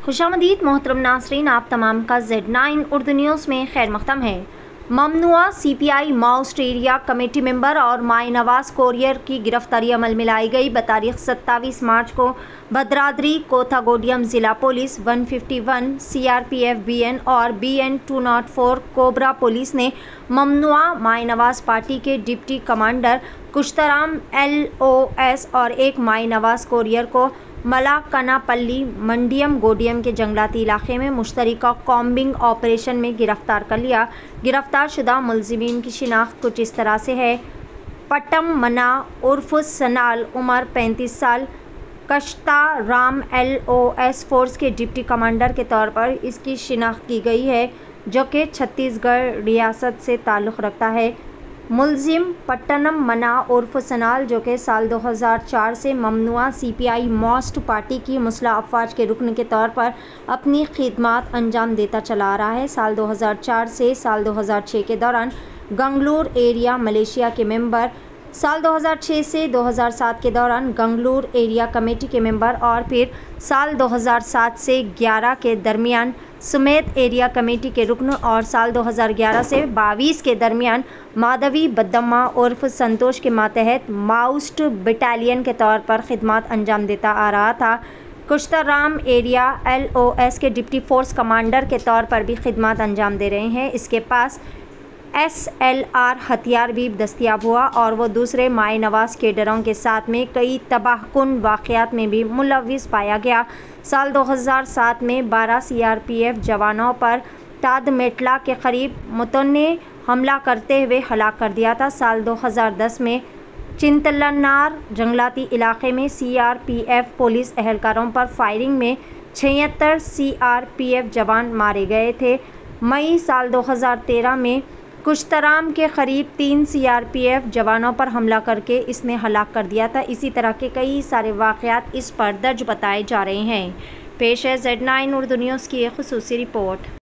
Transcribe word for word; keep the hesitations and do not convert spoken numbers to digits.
खुशामदीद मोहतरम नाज़रीन, आप तमाम का ज़ेड नाइन उर्दू न्यूज़ में खैर मक़दम है। ममनुआ C P I Maoist area committee member और माई नवाज़ कोरियर की गिरफ्तारी अमल में लाई गई। बतारीख सत्ताईस मार्च को भद्राद्री कोथागोडियम ज़िला पुलिस एक सौ इक्यावन C R P F B N और बी एन दो सौ चार कोबरा पुलिस ने ममनुआ माई नवाज़ पार्टी के deputy commander Kushtaram L O S और एक माई नवाज़ कोरियर को मलाकनापल्ली मंडियम गोडियम के जंगलाती इलाके में मुश्तरका कॉम्बिंग ऑपरेशन में गिरफ्तार कर लिया। गिरफ्तार शुदा मुलजिमीन की शिनाख्त कुछ इस तरह से है। पट्टम मना उर्फ सनाल, उम्र पैंतीस साल, Kashta Ram L O S force के डिप्टी कमांडर के तौर पर इसकी शिनाख्त की गई है, जो कि छत्तीसगढ़ रियासत से ताल्लुक़ रखता है। मुलजिम पट्टनम मना उर्फ सनाल, जो कि साल दो हज़ार चार से ममनुआ सी पी आई माउस्ट पार्टी की मुस्लिह अफवाज के रुकन के तौर पर अपनी खिदमात अंजाम देता चला आ रहा है। साल दो हज़ार चार से साल दो हज़ार छह के दौरान गंगलूर एरिया मलेशिया के मेंबर, साल दो हज़ार छह से दो हज़ार सात के दौरान गंगलूर एरिया कमेटी के मेंबर और फिर साल दो हज़ार सात से ग्यारह के दरमियान सुमेत एरिया कमेटी के रुकन और साल दो हज़ार ग्यारह से बाईस के दरमियान माधवी बद्दम्मा उर्फ संतोष के मातहत माउस्ट बटालियन के तौर पर खिदमत अंजाम देता आ रहा था। Kushtaram area L O S के डिप्टी फोर्स कमांडर के तौर पर भी खिदमत अंजाम दे रहे हैं। इसके पास एस एल आर हथियार भी दस्तियाब हुआ और वो दूसरे माई नवाज़ केडरों के साथ में कई तबाहकुन वाक़यात में भी मुलव्विस पाया गया। साल दो हज़ार सात में बारह सी आर पी एफ जवानों पर तादमेटला के करीब मुतन्ने हमला करते हुए हलाक कर दिया था। साल दो हज़ार दस में चिंतलनार जंगलाती इलाके में C R P F police एहलकारों पर फायरिंग में छिहत्तर सी आर पी एफ जवान मारे गए थे। मई साल दो हज़ार तेरह में कुश्तराम के करीब तीन सी आर पी एफ जवानों पर हमला करके इसने हलाक कर दिया था। इसी तरह के कई सारे वाक़यात इस पर दर्ज बताए जा रहे हैं। पेश है ज़ेड नाइन उर्दू न्यूज़ की एक ख़ुसूसी रिपोर्ट।